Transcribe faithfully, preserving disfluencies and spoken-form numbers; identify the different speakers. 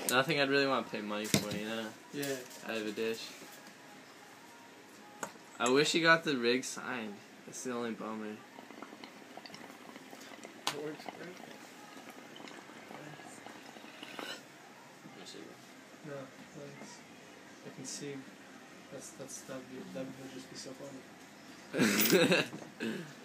Speaker 1: Nothing I'd really want to pay money for, you know?
Speaker 2: Yeah.
Speaker 1: Out of a dish. I wish he got the rig signed. That's the only bummer.
Speaker 2: It works great. No, thanks. I can see. That's that's that would that would just be so funny.